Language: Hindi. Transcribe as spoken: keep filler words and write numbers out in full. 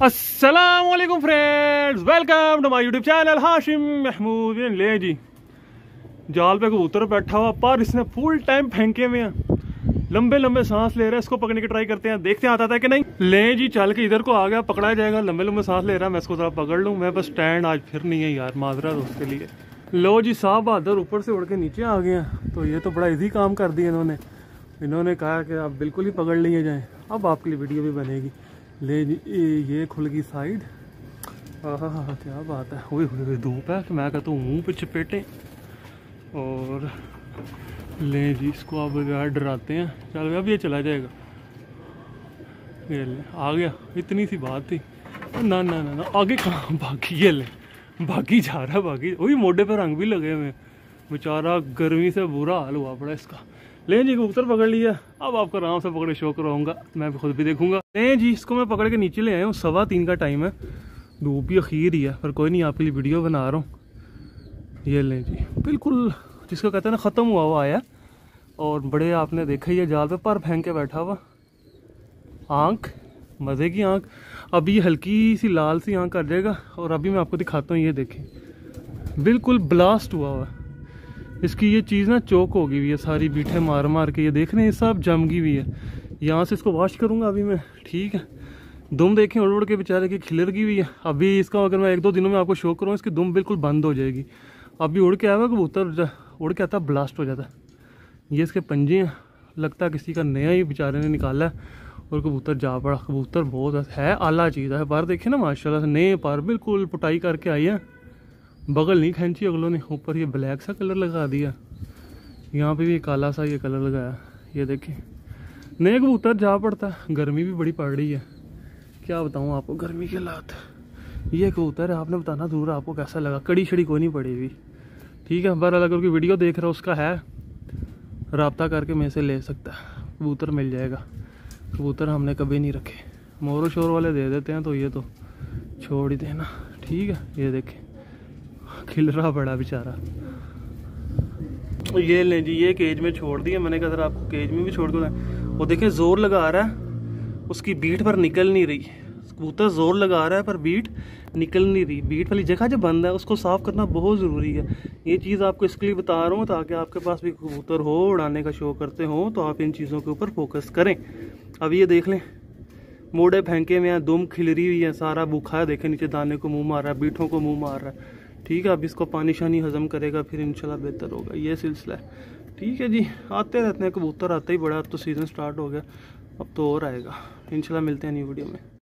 अस्सलामुअलैकुम friends, welcome to my YouTube channel Hashim Mahmood. ले जी, जाल पे कबूतर बैठा हुआ पर इसने फुल टाइम फेंके हुए हैं, लंबे लंबे सांस ले रहा है। इसको पकड़ने की ट्राई करते हैं, देखते हैं आता था कि नहीं। ले जी, चल के इधर को आ गया, पकड़ा जाएगा। लंबे लंबे सांस ले रहा है, मैं इसको जरा पकड़ लूँ। मैं बस स्टैंड आज फिर नहीं है यार, माजरा उसके लिए। लो जी, साहब बहादुर ऊपर से उड़ के नीचे आ गए हैं, तो ये तो बड़ा इजी काम कर दिया इन्होंने। इन्होंने कहा कि आप बिल्कुल ही पकड़ लिए जाएँ, अब आपके लिए वीडियो भी बनेगी। ले जी, ये खुल गई साइड। हाँ, क्या बात है। हुई हुई धूप है कि मैं कहता हूँ मुँह पे चपेटे। और ले जी, इसको आप यार डराते हैं। चल अब ये चला जाएगा। ये ले आ गया, इतनी सी बात थी। ना ना ना ना, आगे कहाँ भागी। ये ले भागी जा रहा है, भागी। वही मोढे पे रंग भी लगे हुए, बेचारा गर्मी से बुरा हाल हुआ पड़ा इसका। ले जी, कबूतर पकड़ लिया। अब आपको आराम से पकड़े शो कराऊंगा, मैं खुद भी देखूंगा। ले जी, इसको मैं पकड़ के नीचे ले आया हूँ। सवा तीन का टाइम है, धूप भी अखीर ही है, पर कोई नहीं, आपके लिए वीडियो बना रहा हूँ। ये ले जी, बिल्कुल जिसको कहते हैं ना, ख़त्म हुआ हुआ आया। और बड़े आपने देखा ही है, जाल पे पर फेंक के बैठा हुआ। आँख मज़े की आँख। अभी हल्की सी लाल सी आँख कर जाएगा। और अभी मैं आपको दिखाता हूँ, ये देखें, बिल्कुल ब्लास्ट हुआ हुआ। इसकी ये चीज़ ना चौक हो गई हुई है, सारी बीठे मार मार के। ये देख रहे हैं, सब जम गई हुई है। यहाँ से इसको वॉश करूँगा अभी मैं, ठीक है। दुम देखें उड़ उड़ के बेचारे की खिलर गई हुई है। अभी इसका अगर मैं एक दो दिनों में आपको शो करूँ, इसकी दुम बिल्कुल बंद हो जाएगी। अभी उड़ के आया हुआ कबूतर, उड़ के आता ब्लास्ट हो जाता है। ये इसके पंजे हैं, लगता है किसी का नया ही बेचारे ने निकाला है। और कबूतर जा पड़ा। कबूतर बहुत है आला चीज़ है। पर देखे ना, माशाल्लाह से नए पर बिल्कुल पुटाई करके आई है। बगल नहीं खींची अगलों ने। ऊपर ये ब्लैक सा कलर लगा दिया, यहाँ पे भी काला सा ये कलर लगाया। ये देखिए, नए कबूतर जा पड़ता है। गर्मी भी बड़ी पड़ रही है, क्या बताऊँ आपको गर्मी के हालात। ये कबूतर है, आपने बताना दूर आपको कैसा लगा। कड़ी छड़ी कोई नहीं पड़ी हुई, ठीक है। बहरहाल अगर कोई वीडियो देख रहा है, उसका है रब्ता करके मेरे से ले सकता है, कबूतर मिल जाएगा। कबूतर हमने कभी नहीं रखे, मोरो शोर वाले दे देते हैं, तो ये तो छोड़ ही देना, ठीक है। ये देखें, खिल रहा बड़ा बेचारा। ये ले जी, ये केज में छोड़ दिया मैंने। कहा आपको केज में भी छोड़ दो। वो देखें, जोर लगा रहा है, उसकी बीट पर निकल नहीं रही। कबूतर जोर लगा रहा है पर बीट निकल नहीं रही। बीट वाली जगह जो बंद है, उसको साफ करना बहुत ज़रूरी है। ये चीज़ आपको इसके लिए बता रहा हूँ, ताकि आपके पास भी कबूतर हो, उड़ाने का शौक करते हो, तो आप इन चीज़ों के ऊपर फोकस करें। अब ये देख लें, मोड़े फेंके में हैं, दुम खिलरी हुई है, सारा भूखा है। देखें, नीचे दाने को मुँह मार रहा है, बीठों को मुँह मार रहा है, ठीक है। अब इसको पानी शानी हजम करेगा, फिर इंशाल्लाह बेहतर होगा। ये सिलसिला है, ठीक है जी। आते रहते हैं कबूतर, आते ही बड़ा। अब तो सीज़न स्टार्ट हो गया, अब तो और आएगा इंशाल्लाह। मिलते हैं न्यू वीडियो में।